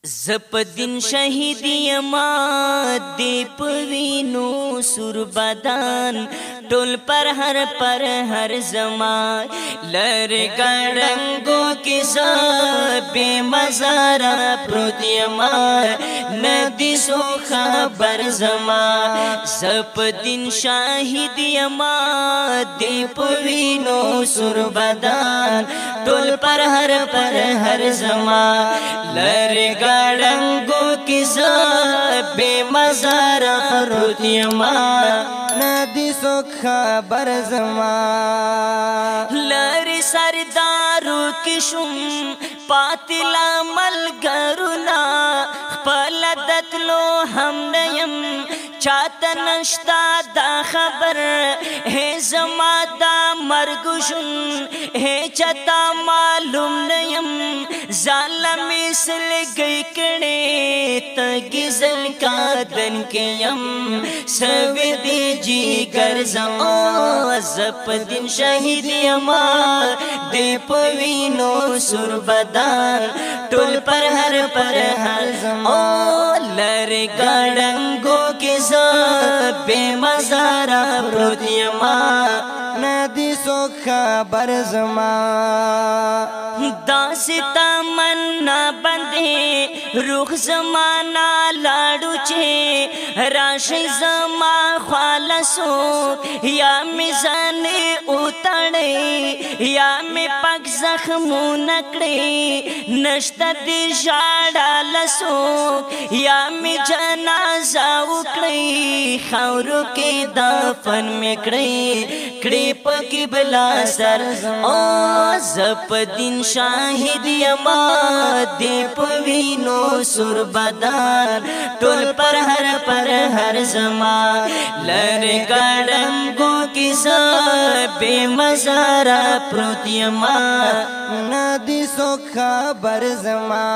زپ دین شهید یما دی پوینو سور بدن ټول پر هر زمان لر ګړنګو کې زب مزارا پروت یما ندی سو خبر زما زپ دین شهید یما دی پوینو سور بدن ټول پر هر زمان لر ګړنګو کې زب مزارا پروت یما ندی سو خبر زما لری سردارو کشم پاتلا ملګرونا خپل دتلو هم نیم چاته نشتا دا خبر ہے زما دا مرګشن ہے چتا معلوم نیم ظالم اسل گئی کړي تګزل کا دن کې يم سوي دی جگر زما زپ دین شهید یما دی پوینو سر بدن ټول پر هر زما لر ګړنګو کې زب مزارا پروت یما ندی سو خبر زما داستا منا بندے روح زمانا لاړو چې راشي زما خالصو یا میزان اوتړې یا می پک زخمونه کړې نشته دې شاړه لسو یا می جنازه وکړې خاورو کې دفن می کړې پکې بلا سر او زپ دین شاهد یما دی پوینو سر بدن ټول پر هر زمان لر ګړنګو کې زب مزارا پروت یما ندی سو خبر زما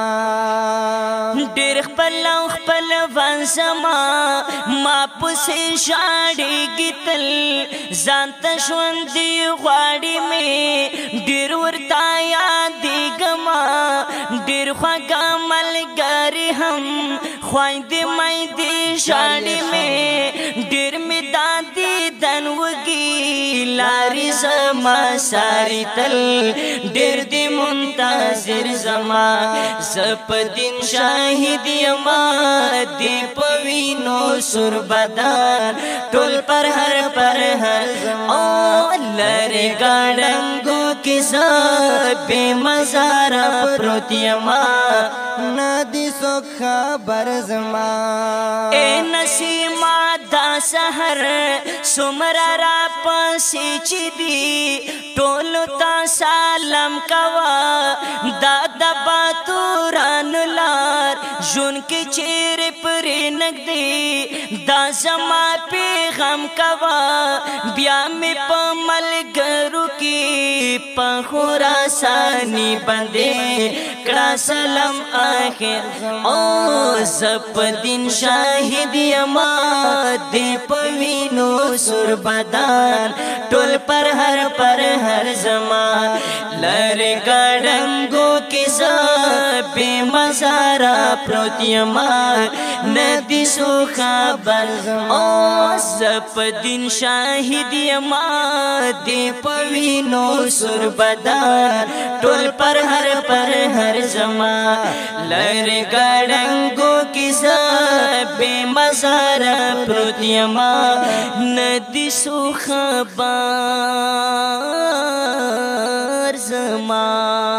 ډېر خپل وان زما ما پسې شاړېږي تل ځان ته ژوندي غواړي مې ډېر ورته یادېږم ډېر خوږه ملګري هم خویندې میندې ژاړي مې ډېر مې دا دیدن وږي لارې زما ساري تل ډېر دې منتظر زما زپ دین شاهد یما دی پوینو سر بدن ټول پر هر زمان لر ګړنګو کې زب مزارا پروت یما ندی سو خبر زما اے نسیما دا سحر سمرا را پسې چې دی ټولو تا سلام کوا دا د باتوران لار ژوند کې چیرې پرې نږدې دا زما پیغام کوا بیا مې په ملګرو کې په خراساني باندې کړه سلام آخر او زپ دین شاهد یما دی پوینو سر بدن ټول پر هر زمان لر ګړنګو کې زب مزارا پروت یما ندی سو خبر او زپ دین شاهد یما دی پوینو سر بدن ټول پر هر زمان لر ګړنګو کې زب مزارا پروت یما ندی سو خبر زمان